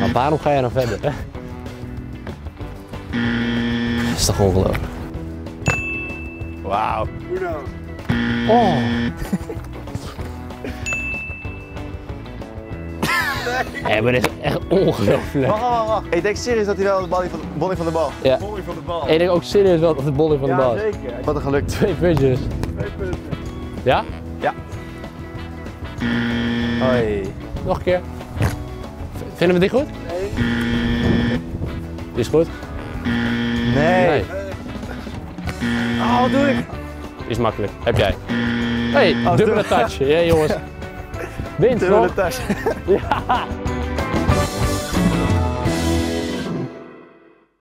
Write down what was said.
Maar waarom ga jij dan verder? Dat is toch ongelooflijk. Wauw. Hoe nou? Oh. Nee, maar dit is echt ongelooflijk. Wacht. Ik denk serieus dat hij wel de bolling van de bal. Ja. Bolling van de bal. Ik denk ook serieus wel dat het bolling van de bal is. zeker. Wat een geluk. 2 puntjes. 2 punten. Ja? Ja. Hoi. Nog een keer. Vinden we die goed? Nee. Die is goed? Nee. Oh, wat doe ik? Die is makkelijk. Heb jij. Hey, dubbele dubbele. touch. Ja jongens. Winst Dubbele toch? tas. Ja.